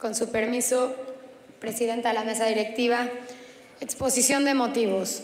Con su permiso, presidenta de la mesa directiva, exposición de motivos.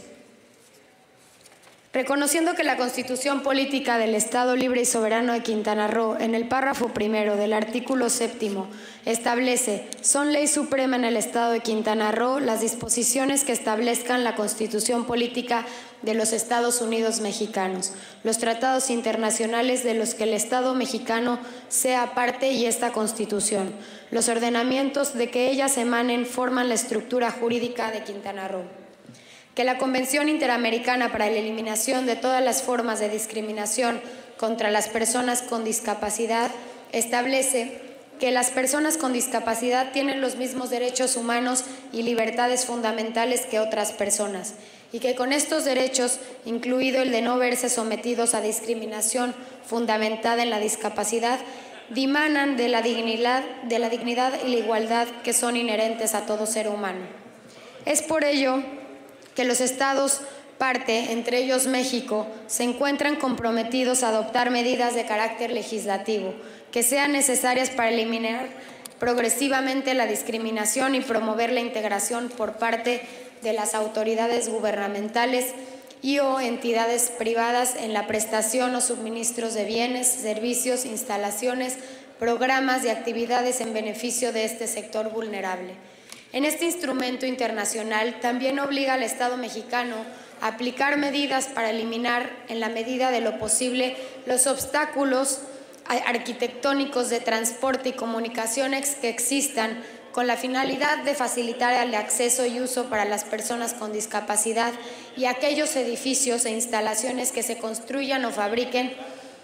Reconociendo que la Constitución Política del Estado Libre y Soberano de Quintana Roo, en el párrafo primero del artículo 7º, establece: son ley suprema en el Estado de Quintana Roo las disposiciones que establezcan la Constitución Política de los Estados Unidos Mexicanos, los tratados internacionales de los que el Estado mexicano sea parte y esta Constitución, los ordenamientos de que ellas emanen forman la estructura jurídica de Quintana Roo. Que la Convención Interamericana para la Eliminación de todas las formas de discriminación contra las personas con discapacidad establece que las personas con discapacidad tienen los mismos derechos humanos y libertades fundamentales que otras personas, y que con estos derechos, incluido el de no verse sometidos a discriminación fundamentada en la discapacidad, dimanan de la dignidad y la igualdad que son inherentes a todo ser humano. Es por ello que los estados parte, entre ellos México, se encuentran comprometidos a adoptar medidas de carácter legislativo que sean necesarias para eliminar progresivamente la discriminación y promover la integración por parte de las autoridades gubernamentales y o entidades privadas en la prestación o suministros de bienes, servicios, instalaciones, programas y actividades en beneficio de este sector vulnerable. En este instrumento internacional también obliga al Estado mexicano a aplicar medidas para eliminar, en la medida de lo posible, los obstáculos arquitectónicos de transporte y comunicaciones que existan, con la finalidad de facilitar el acceso y uso para las personas con discapacidad y aquellos edificios e instalaciones que se construyan o fabriquen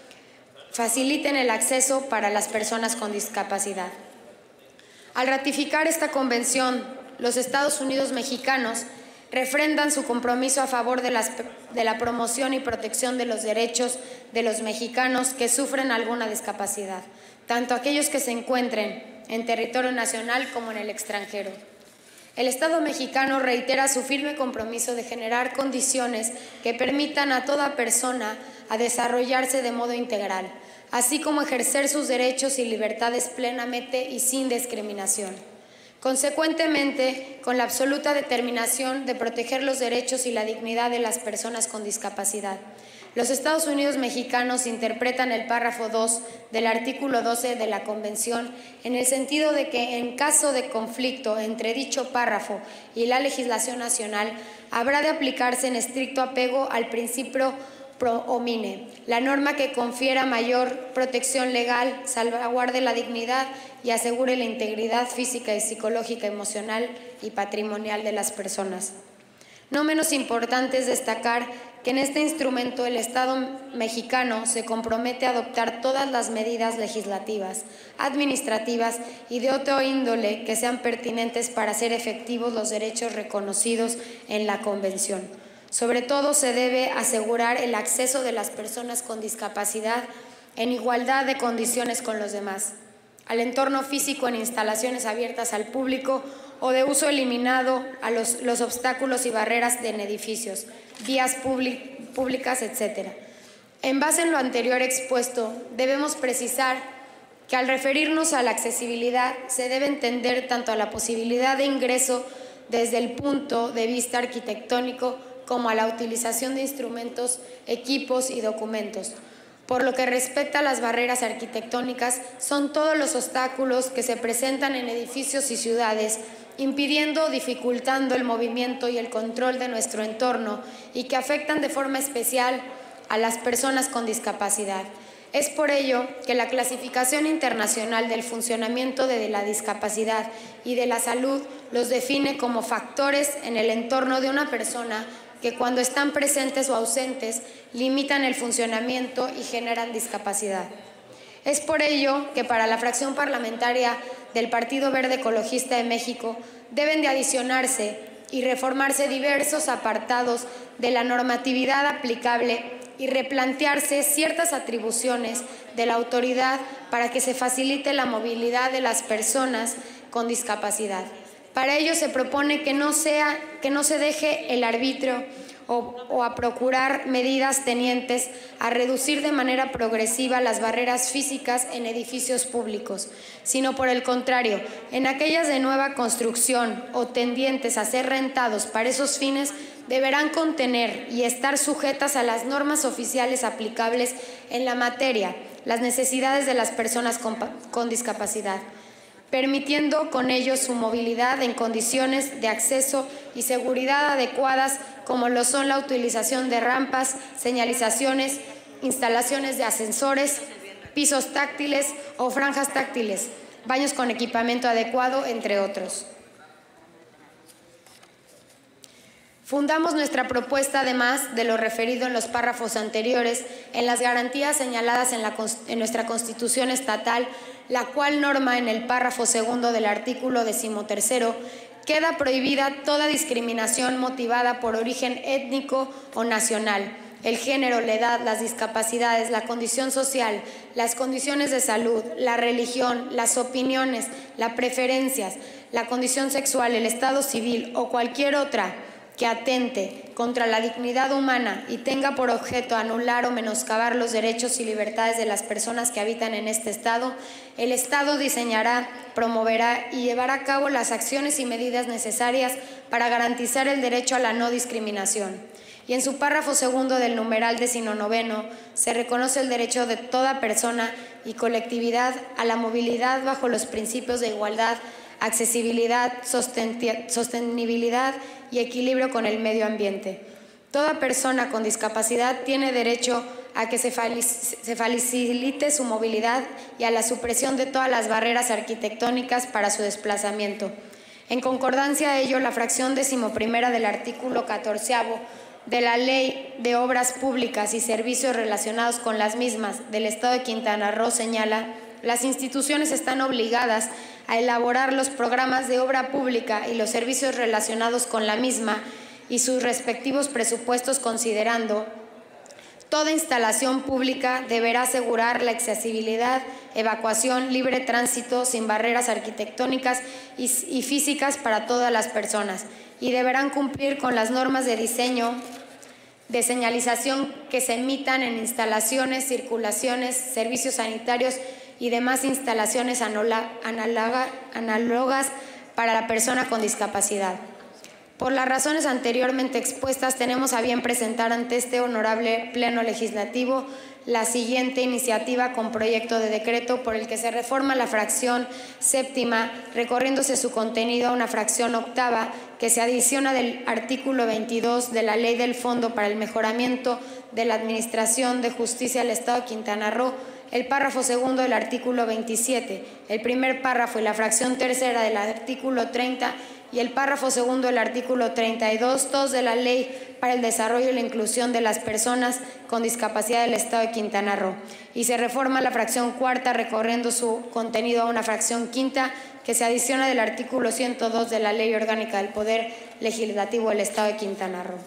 faciliten el acceso para las personas con discapacidad. Al ratificar esta convención, los Estados Unidos mexicanos refrendan su compromiso a favor de la promoción y protección de los derechos de los mexicanos que sufren alguna discapacidad, tanto aquellos que se encuentren en territorio nacional como en el extranjero. El Estado mexicano reitera su firme compromiso de generar condiciones que permitan a toda persona a desarrollarse de modo integral, así como ejercer sus derechos y libertades plenamente y sin discriminación. Consecuentemente, con la absoluta determinación de proteger los derechos y la dignidad de las personas con discapacidad, los Estados Unidos mexicanos interpretan el párrafo 2 del artículo 12 de la Convención en el sentido de que, en caso de conflicto entre dicho párrafo y la legislación nacional, habrá de aplicarse en estricto apego al principio pro homine, la norma que confiera mayor protección legal, salvaguarde la dignidad y asegure la integridad física y psicológica, emocional y patrimonial de las personas. No menos importante es destacar que en este instrumento el Estado mexicano se compromete a adoptar todas las medidas legislativas, administrativas y de otro índole que sean pertinentes para hacer efectivos los derechos reconocidos en la Convención. Sobre todo, se debe asegurar el acceso de las personas con discapacidad en igualdad de condiciones con los demás, al entorno físico en instalaciones abiertas al público o de uso eliminado a los obstáculos y barreras en edificios, vías públicas, etc. En base en lo anterior expuesto, debemos precisar que al referirnos a la accesibilidad se debe entender tanto a la posibilidad de ingreso desde el punto de vista arquitectónico como a la utilización de instrumentos, equipos y documentos. Por lo que respecta a las barreras arquitectónicas, son todos los obstáculos que se presentan en edificios y ciudades, impidiendo o dificultando el movimiento y el control de nuestro entorno y que afectan de forma especial a las personas con discapacidad. Es por ello que la Clasificación Internacional del Funcionamiento de la Discapacidad y de la Salud los define como factores en el entorno de una persona que, cuando están presentes o ausentes, limitan el funcionamiento y generan discapacidad. Es por ello que para la fracción parlamentaria del Partido Verde Ecologista de México deben de adicionarse y reformarse diversos apartados de la normatividad aplicable y replantearse ciertas atribuciones de la autoridad para que se facilite la movilidad de las personas con discapacidad. Para ello se propone que no se deje el arbitrio o a procurar medidas tendientes a reducir de manera progresiva las barreras físicas en edificios públicos, sino por el contrario, en aquellas de nueva construcción o tendientes a ser rentados para esos fines, deberán contener y estar sujetas a las normas oficiales aplicables en la materia, las necesidades de las personas con discapacidad, permitiendo con ello su movilidad en condiciones de acceso y seguridad adecuadas, como lo son la utilización de rampas, señalizaciones, instalaciones de ascensores, pisos táctiles o franjas táctiles, baños con equipamiento adecuado, entre otros. Fundamos nuestra propuesta, además de lo referido en los párrafos anteriores, en las garantías señaladas en nuestra Constitución estatal, la cual norma en el párrafo segundo del artículo 13º, queda prohibida toda discriminación motivada por origen étnico o nacional, el género, la edad, las discapacidades, la condición social, las condiciones de salud, la religión, las opiniones, las preferencias, la condición sexual, el estado civil o cualquier otra que atente contra la dignidad humana y tenga por objeto anular o menoscabar los derechos y libertades de las personas que habitan en este Estado, el Estado diseñará, promoverá y llevará a cabo las acciones y medidas necesarias para garantizar el derecho a la no discriminación. Y en su párrafo segundo del numeral 19 se reconoce el derecho de toda persona y colectividad a la movilidad bajo los principios de igualdad, accesibilidad, sostenibilidad y equilibrio con el medio ambiente. Toda persona con discapacidad tiene derecho a que se facilite su movilidad y a la supresión de todas las barreras arquitectónicas para su desplazamiento. En concordancia a ello, la fracción 11ª del artículo 14 de la Ley de Obras Públicas y Servicios relacionados con las mismas del Estado de Quintana Roo señala: las instituciones están obligadas a elaborar los programas de obra pública y los servicios relacionados con la misma y sus respectivos presupuestos, considerando toda instalación pública deberá asegurar la accesibilidad, evacuación, libre tránsito, sin barreras arquitectónicas y físicas para todas las personas, y deberán cumplir con las normas de diseño, de señalización que se emitan en instalaciones, circulaciones, servicios sanitarios y demás instalaciones análogas para la persona con discapacidad. Por las razones anteriormente expuestas, tenemos a bien presentar ante este honorable Pleno Legislativo la siguiente iniciativa con proyecto de decreto por el que se reforma la fracción séptima, recorriéndose su contenido a una fracción octava que se adiciona del artículo 22 de la Ley del Fondo para el Mejoramiento de la Administración de Justicia del Estado de Quintana Roo, el párrafo segundo del artículo 27, el primer párrafo y la fracción tercera del artículo 30 y el párrafo segundo del artículo 32, todos de la Ley para el Desarrollo y la Inclusión de las Personas con Discapacidad del Estado de Quintana Roo. Y se reforma la fracción cuarta, recorriendo su contenido a una fracción quinta que se adiciona del artículo 102 de la Ley Orgánica del Poder Legislativo del Estado de Quintana Roo.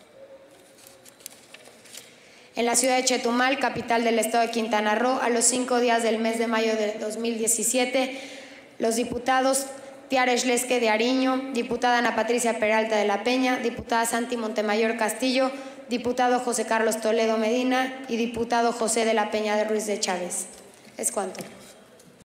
En la ciudad de Chetumal, capital del Estado de Quintana Roo, a los 5 días del mes de mayo de 2017, los diputados Tiara Eslesque de Ariño, diputada Ana Patricia Peralta de la Peña, diputada Santi Montemayor Castillo, diputado José Carlos Toledo Medina y diputado José de la Peña de Ruiz de Chávez. Es cuanto.